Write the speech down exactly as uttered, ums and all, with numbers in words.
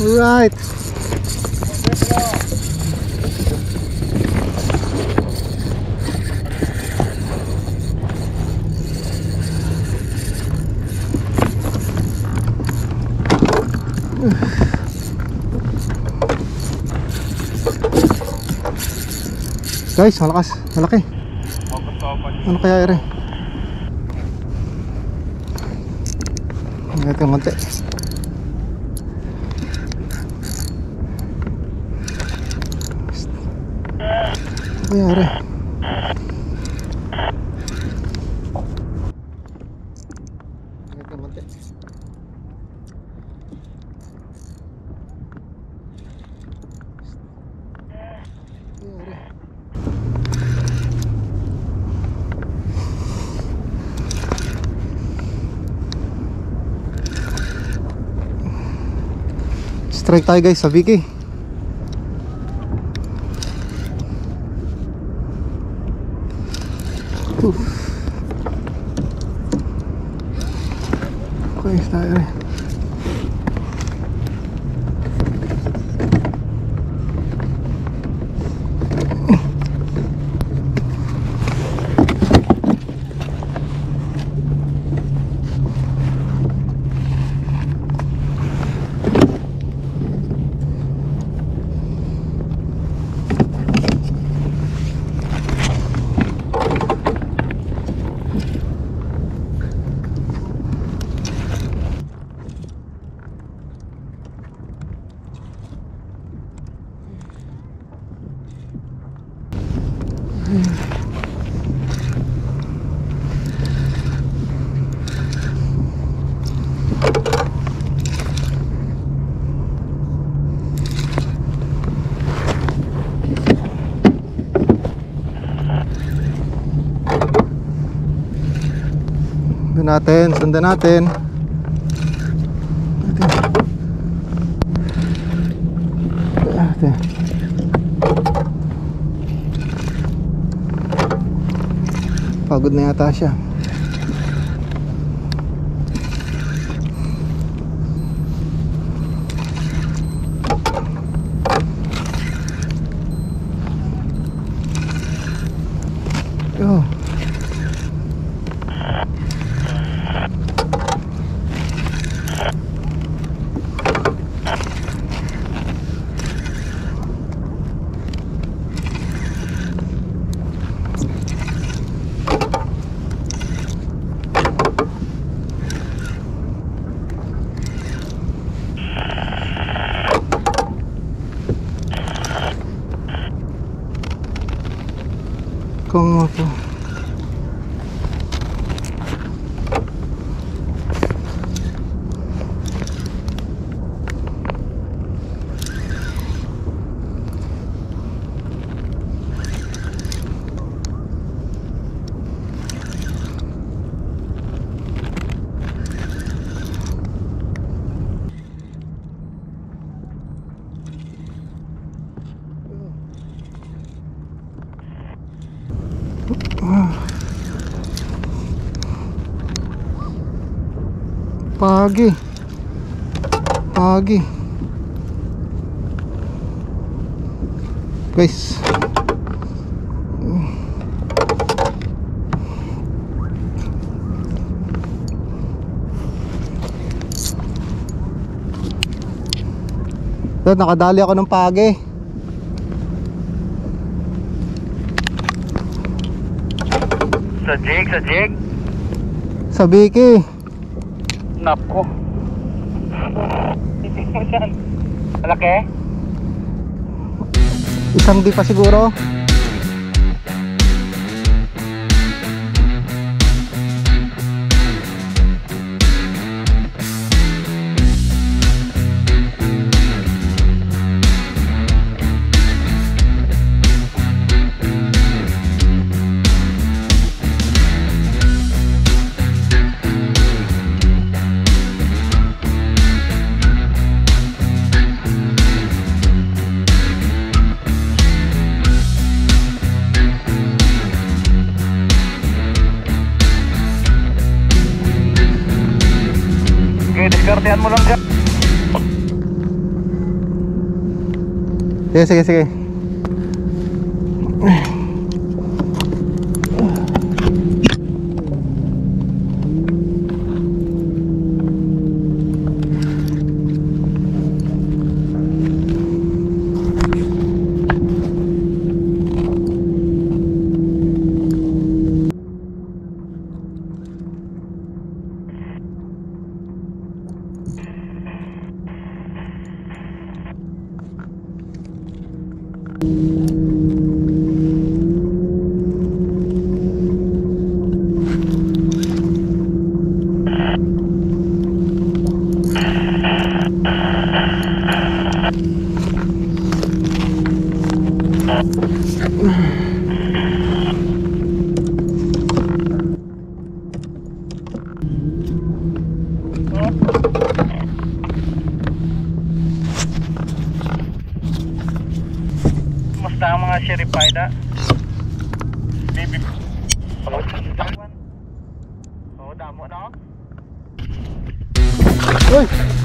Alright. Guys, malakas, malaki. Ano kaya ere? Ito yung konti. Ano kaya ere? Ito yung konti. Strike tayo guys sa Vicky. Oof. Okay, tayo rin. Sundan natin, sundan natin. Natin. Pagod na yata siya. Yo. Kung ako Pagi Pagi guys. Dad, nakadali ako ng pagi. Sa jig, sa jig? Sa Vicky. Nako. Titig mo dyan. Malaki? Isang di pa siguro. Okay, diskartehan mo lang dyan. Sige, sige, sige. Kumusta ang mga Sherifida? Baby. Oh, damo na. Uy!